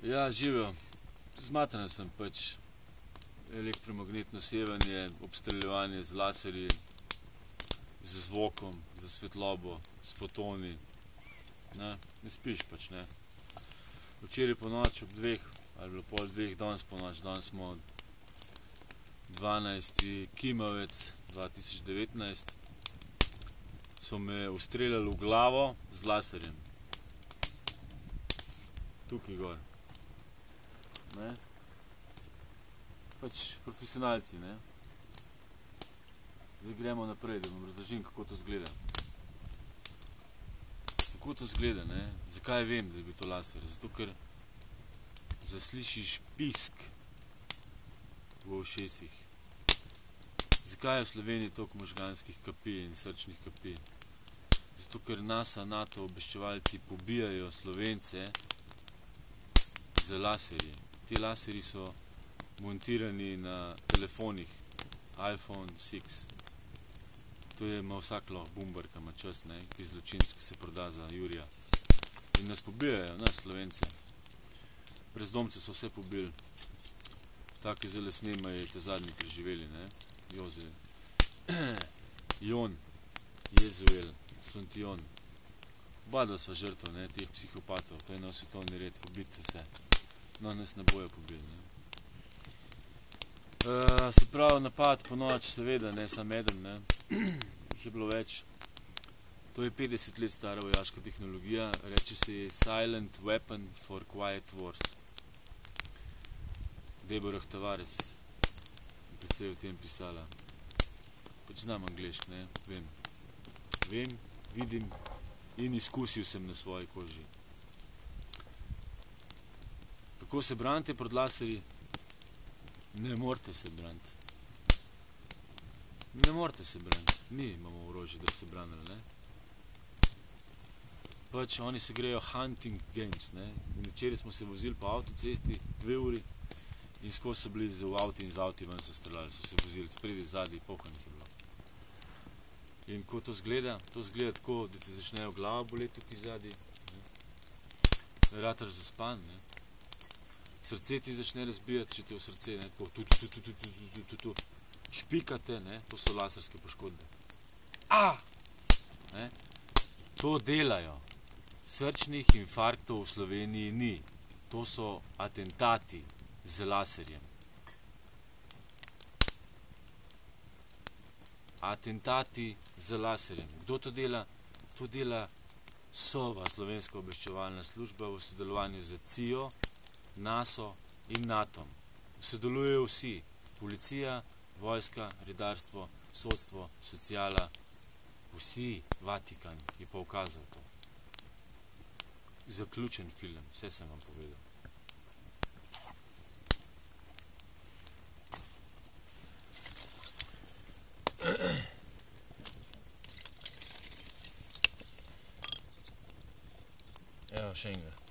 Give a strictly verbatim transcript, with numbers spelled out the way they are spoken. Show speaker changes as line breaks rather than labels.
Ja, živijo. Zmatran sem pač elektromagnetno sevanje, obstreljevanje z laserji, z zvokom, z svetlobo, s fotoni. Ne, ne spiš pač, ne. Včeraj ponoč ob dveh, ali bilo pol dveh, danes ponoč, danes smo dvanajsti kimavec dva tisoč devetnajst, so me ustreljali v glavo z laserjem. Tukaj gor. Ne. Pač profesionalci, ne. Zdaj gremo naprej, da vam razložim, kako to izgleda. Kako to izgleda, ne. Zakaj vem, da je bil to laser? Zato, ker zaslišiš pisk v ušesih. Zakaj je v Sloveniji toliko možganskih kapij in srčnih kapij? Zato, ker NASA, NATO obveščevalci pobijajo Slovence z laserji. Ti laserji so montirani na telefonih iPhone šest. To je, ima vsak lahko bumbarka, ima čas, ne, ki je zločinc, ki se proda za jurja. In nas pobijajo, nas, Slovence. Brezdomce so vse pobili. Ta, ki zdajle snema, je te zadnji preživeli, ne. Joze. Jon. Jezuel. Sontion. Oba sva žrtva, ne, teh psihopatov. To je nov svetovni red, pobiti vse. No, nas ne bojo pobili, ne. Uh, se pravi, napad po noč, seveda, ne, sam eden, ne. Jih je bilo več. To je petdeset let stara vojaška tehnologija, reče se je Silent Weapon for Quiet Wars. Deborah Tavares je precej o tem pisala. Pač znam anglešk, ne, vem. Vem, vidim in izkusil sem na svoji koži. Kako se branite pred laserji? Ne morete se braniti. Ne morete se braniti. Ni imamo orožje, da bi se branili, ne. Pač oni se grejo hunting games, ne. In včeraj smo se vozili po avtocesti dve uri in skozi so bili v avti in z avti ven so streljali, so se vozili spredi, zadnji, polkanih je bilo. In ko to izgleda, to izgleda tako, da ti začnejo glava boleti tukaj zadnji, ne. Rataš zaspan, ne. Srce ti začne razbijati, če te v srce, ne, tako tu, tu, tu, tu, tu, tu, tu, tu, tu. Špikate, ne, to so laserske poškodbe. A! Ne. To delajo. Srčnih infarktov v Sloveniji ni. To so atentati z laserjem. Atentati z laserjem. Kdo to dela? To dela Sova, Slovenska obveščevalna služba, v sodelovanju z C I O, NASO in NATO. Sodelujejo vsi. Policija, vojska, redarstvo, sodstvo, sociala, vsi. Vatikan je pa ukazal to. Zaključen film, vse sem vam povedal. Evo, še enega.